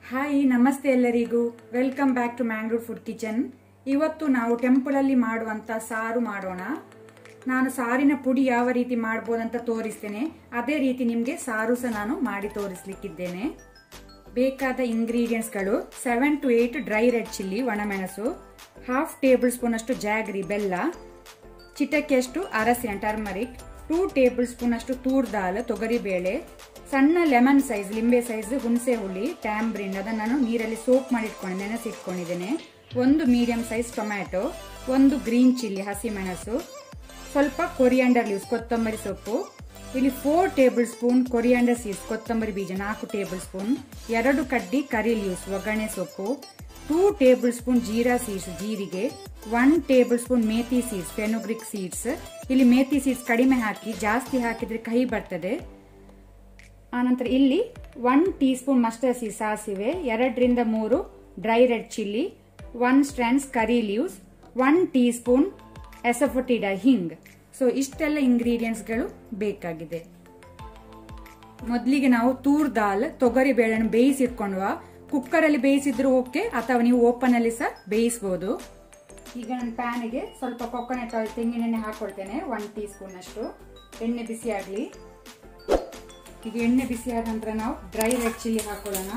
Hi ನಮಸ್ತೆ ಎಲ್ಲರಿಗೂ welcome back to Mangalore food kitchen. ಇವತ್ತು ನಾವು ಟೆಂಪಲ್ ಅಲ್ಲಿ ಮಾಡುವಂತ ಸಾರು ಮಾಡೋಣ. ನಾನು ಸಾರಿನ ಪುಡಿ ಯಾವ ರೀತಿ ಮಾಡಬಹುದಂತ ತೋರಿಸ್ತೇನೆ. ಅದೇ ರೀತಿ ನಿಮಗೆ ಸಾರು ಸಹ ನಾನು ಮಾಡಿ ತೋರಿಸಲಿಕ್ಕಿದ್ದೇನೆ. ಬೇಕಾದ ಇಂಗ್ರೀಡಿಯೆಂಟ್ಸ್ ಗಳು 7 to 8 ಡ್ರೈ ರೆಡ್ ಚಿಲ್ಲಿ ಒಣಮೆಣಸು, ಹಾಫ್ ಟೇಬಲ್ ಸ್ಪೂನ್ ಅಷ್ಟು ಜಾಗರಿ ಬೆಲ್ಲ, ಚಿಟಕಿಯಷ್ಟು ಅರಸಿನ ಟರ್ಮರಿಕ್, 2 ಟೇಬಲ್ ಸ್ಪೂನ್ ಅಷ್ಟು ತೂರ್ ದಾಲ್ ತೊಗರಿ ಬೇಳೆ, ಸಣ್ಣ ಲೆಮನ್ ಸೈಜ್ ಲಿಂಬೆ ಸೈಜ್ ಹುಣಸೆ ಹುಳಿ ಟ್ಯಾಂಬ್ರಿನ್ ಅದನ್ನು ನಾನು ನೀರಲ್ಲಿ ಸೋಪ್ ಮಾಡಿ ನೆನೆಸಿಟ್ಕೊಂಡಿದ್ದೇನೆ, 1 medium size tomato, 1 green chilli ಹಸಿಮೆಣಸು, ಸ್ವಲ್ಪ ಕೊರಿಯಾಂಡರ್ ಲೀವ್ಸ್ ಕೊತ್ತಂಬರಿ ಸೊಪ್ಪು, ಇಲ್ಲಿ 4 ಟೇಬಲ್ ಸ್ಪೂನ್ ಕೊರಿಯಾಂಡರ್ ಸೀಡ್ಸ್ ಕೊತ್ತಂಬರಿ ಬೀಜ 4 ಟೇಬಲ್ ಸ್ಪೂನ್, 2 ಕಡ್ಡಿ ಕರಿ ಲೀವ್ಸ್ ಒಗ್ಗರಣೆ ಸೊಪ್ಪು, 2 ಟೇಬಲ್ ಸ್ಪೂನ್ ಜೀರಾ ಸೀಡ್ಸ್ ಜೀರಿಗೆ, 1 tablespoon methi seeds fenugreek seeds. ಇಲ್ಲಿ ಮೇಥಿ ಸೀಡ್ಸ್ ಕಡಿಮೆ ಹಾಕಿ, ಜಾಸ್ತಿ ಹಾಕಿದ್ರೆ ಕಹಿ ಬರ್ತದೆ. ಆನಂತರ ಇಲ್ಲಿ 1 ಟೀ ಸ್ಪೂನ್ ಮಸ್ಟರ್ಡ್ ಸೀಡ್ಸ್ ಸಾಸಿವೆ, 2 ರಿಂದ 3 dry red chilli, 1 strands curry leaves, 1 teaspoon asafoetida hing. So ಇಷ್ಟೆಲ್ಲ ಇಂಗ್ರೀಡಿಯೆಂಟ್ಸ್ ಗಳು ಬೇಕಾಗಿದೆ. ಮೊದಲಿಗೆ ನಾವು ತೂರ್ ದಾಲ್ ತೊಗರಿ ಬೇಳೆಯನ್ನು ಬೇಯಿಸಿಟ್ಕೊಂಡ್ವ. ಕುಕ್ಕರ್ ಅಲ್ಲಿ ಬೇಯಿಸಿದ್ರು ಓಕೆ, ಅಥವಾ ನೀವು ಓಪನ್ ಅಲ್ಲಿ ಸಹ ಬೇಯಿಸಬಹುದು. ಈಗ ನನ್ನ ಪ್ಯಾನ್ಗೆ ಸ್ವಲ್ಪ ಕೊಕೊನಟ್ ಆಯಿಲ್ ತೆಂಗಿನೆಣ್ಣೆ ಹಾಕೊಳ್ತೇನೆ, 1 ಟೀ ಸ್ಪೂನ್ ಅಷ್ಟು. ಎಣ್ಣೆ ಬಿಸಿ ಆಗಲಿ. ಈಗ ಎಣ್ಣೆ ಬಿಸಿ ಆದ ನಂತರ ನಾವು ಡ್ರೈ ರೆಡ್ ಚಿಲ್ಲಿ ಹಾಕೊಳ್ಳೋಣ.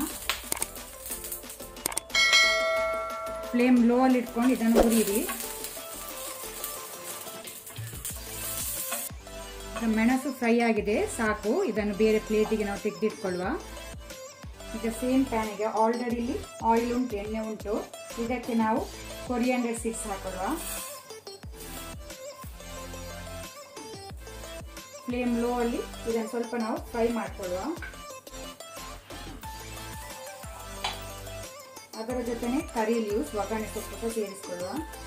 ಫ್ಲೇಮ್ ಲೋ ಅಲ್ಲಿ ಇಟ್ಕೊಂಡು ಇದನ್ನು ಹುರಿಯಿರಿ. ಮೆಣಸು ಫ್ರೈ ಆಗಿದೆ, ಸಾಕು. ಇದನ್ನು ಬೇರೆ ಪ್ಲೇಟಿಗೆ ನಾವು ತೆಗೆದಿಟ್ಕೊಳ್ಳುವ. ಈಗ ಸೇಮ್ ಪ್ಯಾನಿಗೆ ಆಲ್ರೆಡಿ ಇಲ್ಲಿ ಆಯಿಲ್ ಉಂಟು, ಎಣ್ಣೆ ಉಂಟು. ಇದಕ್ಕೆ ನಾವು ಕೊರಿಯಾಂಡರ್ ಸೀಡ್ಸ್ ಹಾಕೊಳ್ಳುವ. ಫ್ಲೇಮ್ ಲೋ ಅಲ್ಲಿ ಇದನ್ನು ಸ್ವಲ್ಪ ನಾವು ಫ್ರೈ ಮಾಡ್ಕೊಳ್ಳುವ. ಅದರ ಜೊತೆನೆ ಕರಿ ಲೀವ್ಸ್ ಒಗ್ಗರಣೆ ಸೊಪ್ಪು ಸೇರಿಸಿಕೊಳ್ಳುವ.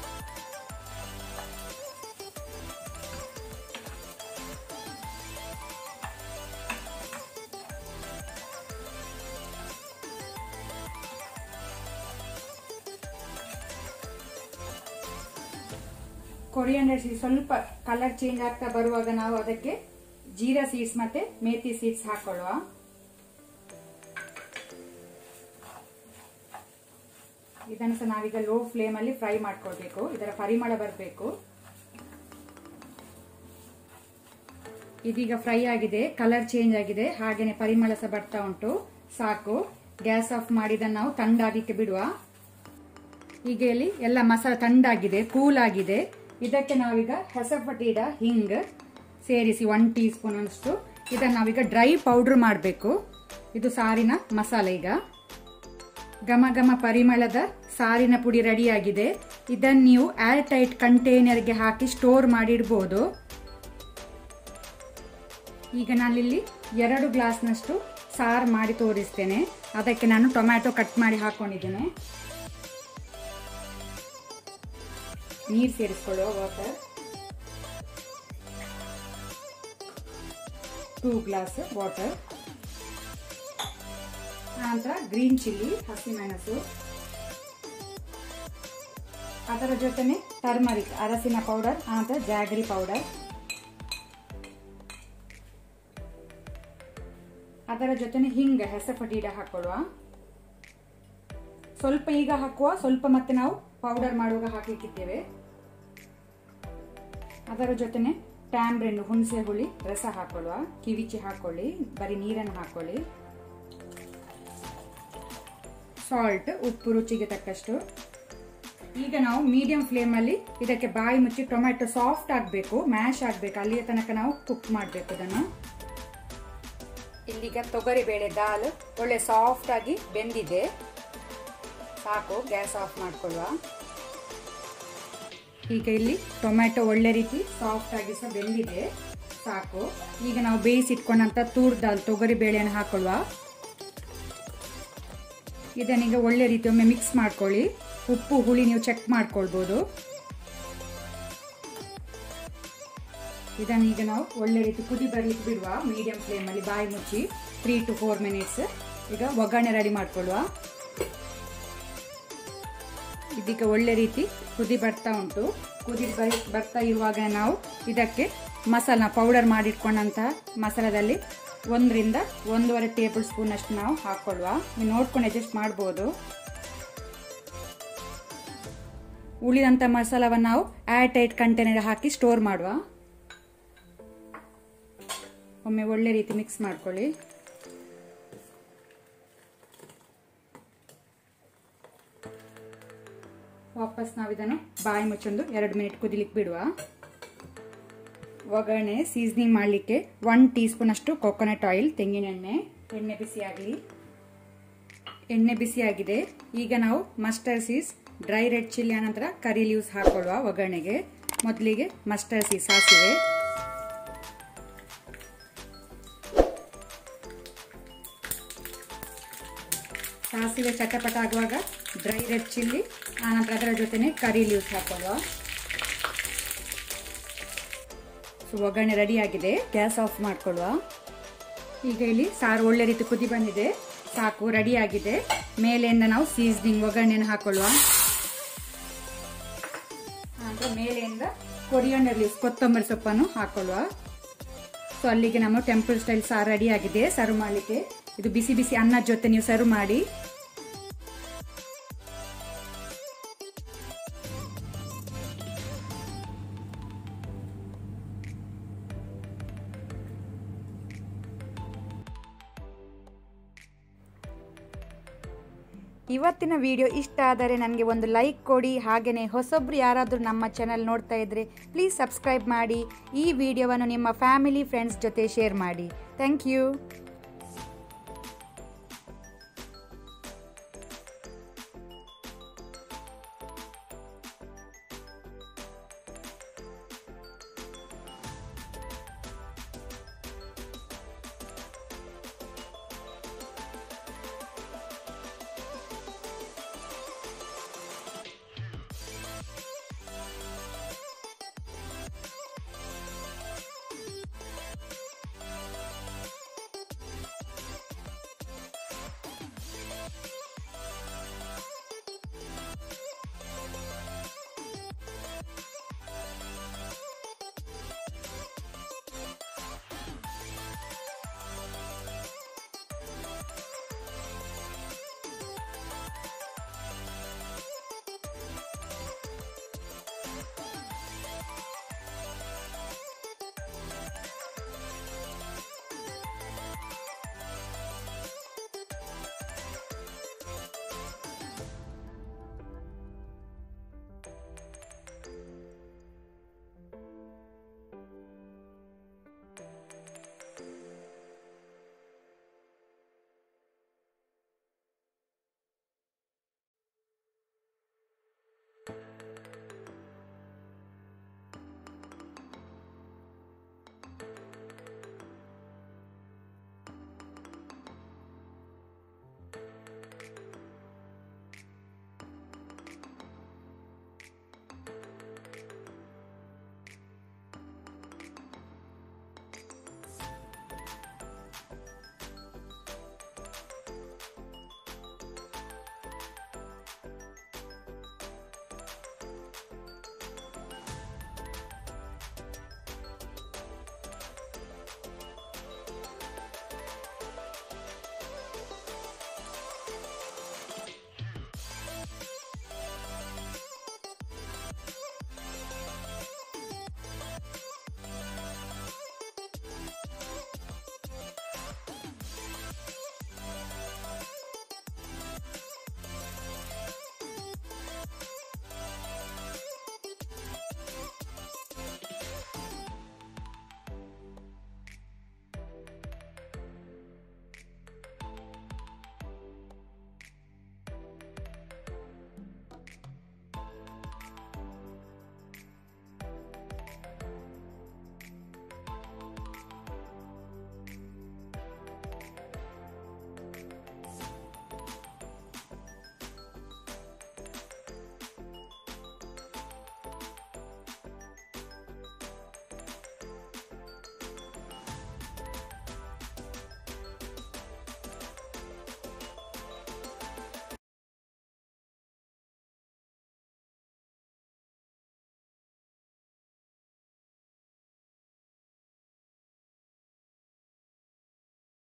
ಕೊರಿಯಾಂಡರ್ ಸೀಡ್ಸ್ ಸ್ವಲ್ಪ ಕಲರ್ ಚೇಂಜ್ ಆಗ್ತಾ ಬರುವಾಗ ನಾವು ಅದಕ್ಕೆ ಜೀರಾ ಸೀಡ್ಸ್ ಮತ್ತೆ ಮೇಥಿ ಸೀಡ್ಸ್ ಹಾಕೊಳ್ಳುವ. ಇದನ್ನು ಸಹ ನಾವೀಗ ಲೋ ಫ್ಲೇಮ್ ಅಲ್ಲಿ ಫ್ರೈ ಮಾಡ್ಕೊಳ್ಬೇಕು. ಇದರ ಪರಿಮಳ ಬರಬೇಕು. ಇದೀಗ ಫ್ರೈ ಆಗಿದೆ, ಕಲರ್ ಚೇಂಜ್ ಆಗಿದೆ, ಹಾಗೇನೆ ಪರಿಮಳ ಸಹ ಬರ್ತಾ ಉಂಟು. ಸಾಕು. ಗ್ಯಾಸ್ ಆಫ್ ಮಾಡಿದನ್ನು ನಾವು ತಂಡಾಗಲಿಕ್ಕೆ ಬಿಡುವ. ಈಗ ಇಲ್ಲಿ ಎಲ್ಲ ಮಸಾಲೆ ತಂಡಾಗಿದೆ, ಕೂಲ್ ಆಗಿದೆ. ಇದಕ್ಕೆ ನಾವೀಗ ಹೆಸಪಟೀಡಾ ಹಿಂಗ್ ಸೇರಿಸಿ 1 ಟೀ ಸ್ಪೂನ್ ಅಷ್ಟು. ಇದನ್ನು ನಾವೀಗ ಡ್ರೈ ಪೌಡರ್ ಮಾಡಬೇಕು. ಇದು ಸಾರಿನ ಮಸಾಲೆ. ಈಗ ಘಮ ಘಮ ಪರಿಮಳದ ಸಾರಿನ ಪುಡಿ ರೆಡಿಯಾಗಿದೆ. ಇದನ್ನು ನೀವು ಏರ್ ಟೈಟ್ ಕಂಟೈನರ್ಗೆ ಹಾಕಿ ಸ್ಟೋರ್ ಮಾಡಿ ಇಡಬಹುದು. ಈಗ ನಾನಿಲ್ಲಿ 2 ಗ್ಲಾಸ್ನಷ್ಟು ಸಾರು ಮಾಡಿ ತೋರಿಸ್ತೇನೆ. ಅದಕ್ಕೆ ನಾನು ಟೊಮ್ಯಾಟೊ ಕಟ್ ಮಾಡಿ ಹಾಕೊಂಡಿದ್ದೇನೆ. ನೀರು ಸೇರಿಸಿಕೊಳ್ಳುವ, ವಾಟರ್ 2 ಗ್ಲಾಸ್ ವಾಟರ್. ನಂತರ ಗ್ರೀನ್ ಚಿಲ್ಲಿ ಹಸಿಮೆಣಸು, ಅದರ ಜೊತೆನೆ ಟರ್ಮರಿಕ್ ಅರಸಿನ ಪೌಡರ್, ನಂತರ ಜಾಗರಿ ಪೌಡರ್, ಅದರ ಜೊತೆನೆ ಹಿಂಗ ಹೆಸಪಟೀಡಾ ಹಾಕೊಳ್ಳುವ. ಸ್ವಲ್ಪ ಈಗ ಹಾಕುವ, ಸ್ವಲ್ಪ ಮತ್ತೆ ನಾವು ಪೌಡರ್ ಮಾಡುವಾಗ ಹಾಕಲಿಕ್ಕಿದ್ದೇವೆ. ಅದರ ಜೊತೆನೆ ಟ್ಯಾಂಬ್ರಿನ್ ಹುಣಸೆ ಹುಳಿ ರಸ ಹಾಕೊಳ್ಳುವ. ಕಿವಿಚಿ ಹಾಕೊಳ್ಳಿ, ಬರೀ ನೀರನ್ನು ಹಾಕೊಳ್ಳಿ. ಸಾಲ್ಟ್ ಉಪ್ಪು ರುಚಿಗೆ ತಕ್ಕಷ್ಟು. ಈಗ ನಾವು ಮೀಡಿಯಂ ಫ್ಲೇಮ್ ಅಲ್ಲಿ ಇದಕ್ಕೆ ಬಾಯಿ ಮುಚ್ಚಿ ಟೊಮ್ಯಾಟೊ ಸಾಫ್ಟ್ ಆಗಬೇಕು, ಮ್ಯಾಶ್ ಆಗಬೇಕು, ಅಲ್ಲಿಯ ತನಕ ನಾವು ಕುಕ್ ಮಾಡಬೇಕು ಇದನ್ನು. ಇಲ್ಲಿಗ ತೊಗರಿ ಬೇಳೆ ದಾಲ್ ಒಳ್ಳೆ ಸಾಫ್ಟ್ ಆಗಿ ಬೆಂದಿದೆ. ಸಾಕು, ಗ್ಯಾಸ್ ಆಫ್ ಮಾಡ್ಕೊಳ್ಳುವ. ಈಗ ಇಲ್ಲಿ ಟೊಮ್ಯಾಟೊ ಒಳ್ಳೆ ರೀತಿ ಸಾಫ್ಟ್ ಆಗಿ ಸಹ ಬೆಂದಿದೆ. ಸಾಕು. ಈಗ ನಾವು ಬೇಯಿಸಿಟ್ಕೊಂಡಂತ ತೂರ್ ದಾಲ್ ತೊಗರಿ ಬೇಳೆಯನ್ನು ಹಾಕೊಳ್ಳುವ. ಇದನ್ನೀಗ ಒಳ್ಳೆ ರೀತಿ ಒಮ್ಮೆ ಮಿಕ್ಸ್ ಮಾಡ್ಕೊಳ್ಳಿ. ಉಪ್ಪು ಹುಳಿ ನೀವು ಚೆಕ್ ಮಾಡ್ಕೊಳ್ಬಹುದು. ಇದನ್ನೀಗ ನಾವು ಒಳ್ಳೆ ರೀತಿ ಕುದಿ ಬರ್ಲಿಕ್ಕೆ ಬಿಡುವ. ಮೀಡಿಯಂ ಫ್ಲೇಮ್ ಅಲ್ಲಿ ಬಾಯಿ ಮುಚ್ಚಿ 3 to 4 ಮಿನಿಟ್ಸ್. ಈಗ ಒಗ್ಗರಣೆ ರೆಡಿ ಮಾಡ್ಕೊಳ್ಳುವ. ಇದೀಗ ಒಳ್ಳೆ ರೀತಿ ಕುದಿ ಬರ್ತಾ ಉಂಟು. ಕುದಿ ಬರ್ತಾ ಇರುವಾಗ ನಾವು ಇದಕ್ಕೆ ಮಸಾಲ ಪೌಡರ್ ಮಾಡಿಟ್ಕೊಂಡಂತಹ ಮಸಾಲದಲ್ಲಿ 1ರಿಂದ 1.5 ಟೇಬಲ್ ಸ್ಪೂನ್ ಅಷ್ಟು ನಾವು ಹಾಕೊಳ್ಳುವ. ನೀವು ನೋಡ್ಕೊಂಡು ಅಡ್ಜಸ್ಟ್ ಮಾಡ್ಬೋದು. ಉಳಿದಂಥ ಮಸಾಲವನ್ನು ನಾವು ಏರ್ ಟೈಟ್ ಕಂಟೈನರ್ ಹಾಕಿ ಸ್ಟೋರ್ ಮಾಡುವ. ಒಮ್ಮೆ ಒಳ್ಳೆ ರೀತಿ ಮಿಕ್ಸ್ ಮಾಡ್ಕೊಳ್ಳಿ. ವಾಪಸ್ ನಾವು ಇದನ್ನು ಬಾಯಿ ಮುಚ್ಚೊಂದು 2 ಮಿನಿಟ್ ಕುದಿಲಿಕ್ಕೆ ಬಿಡುವ. ಒಗ್ಗರಣೆ ಸೀಸನಿಂಗ್ ಮಾಡಲಿಕ್ಕೆ 1 ಟೀ ಸ್ಪೂನ್ ಅಷ್ಟು ಕೊಕೊನಟ್ ಆಯಿಲ್, ತೆಂಗಿನ ಎಣ್ಣೆ ಬಿಸಿಯಾಗಲಿ. ಎಣ್ಣೆ ಬಿಸಿಯಾಗಿದೆ. ಈಗ ನಾವು mustard seeds, dry red chilli ಅನಂತರ ಕರಿ ಲೀವ್ಸ್ ಹಾಕೊಳ್ಳುವ ಒಗ್ಗರಣೆಗೆ. ಮೊದಲಿಗೆ ಮಸ್ಟರ್ಡ್ ಸೀಡ್ಸ್ ಸಾಸಿವೆ, ಸಾಸಿವೆ ಚಟಪಟ ಆಗುವಾಗ ಡ್ರೈ ರೆಡ್ ಚಿಲ್ಲಿ, ಆನಂತರ ಅದರ ಜೊತೆನೆ ಕರಿ ಲೀವ್ಸ್ ಹಾಕೊಳ್ಳುವ. ಒಗ್ಗರಣೆ ರೆಡಿ ಆಗಿದೆ. ಗ್ಯಾಸ್ ಆಫ್ ಮಾಡ್ಕೊಳ್ಳುವ. ಈಗ ಇಲ್ಲಿ ಸಾರು ಒಳ್ಳೆ ರೀತಿ ಕುದಿ ಬಂದಿದೆ. ಸಾಕು, ರೆಡಿ ಆಗಿದೆ. ಮೇಲೆಯಿಂದ ನಾವು ಸೀಸನಿಂಗ್ ಒಗ್ಗರಣೆಯನ್ನು ಹಾಕೊಳ್ಳುವ. ಆನಂತರ ಮೇಲೆಯಿಂದ ಕೊರಿಯಾಂಡರ್ ಲೀವ್ಸ್, ಕೊತ್ತಂಬರಿ ಸೊಪ್ಪನ್ನು ಹಾಕೊಳ್ಳುವ. ಸೊ ಅಲ್ಲಿಗೆ ನಮ್ಮ ಟೆಂಪಲ್ ಸ್ಟೈಲ್ ಸಾರು ರೆಡಿ ಆಗಿದೆ ಸರ್ವ್ ಮಾಡಲಿಕ್ಕೆ. ಇದು ಬಿಸಿ ಬಿಸಿ ಅನ್ನದ ಜೊತೆ ನೀವು ಸರ್ವ್ ಮಾಡಿ. ಇವತ್ತಿನ ವಿಡಿಯೋ ಇಷ್ಟ ಆದರೆ ನನಗೆ ಒಂದು ಲೈಕ್ ಕೊಡಿ. ಹಾಗೆಯೇ ಹೊಸೊಬ್ರು ಯಾರಾದರೂ ನಮ್ಮ ಚಾನಲ್ ನೋಡ್ತಾ ಇದ್ದರೆ ಪ್ಲೀಸ್ ಸಬ್ಸ್ಕ್ರೈಬ್ ಮಾಡಿ. ಈ ವಿಡಿಯೋವನ್ನು ನಿಮ್ಮ ಫ್ಯಾಮಿಲಿ ಫ್ರೆಂಡ್ಸ್ ಜೊತೆ ಶೇರ್ ಮಾಡಿ. Thank you.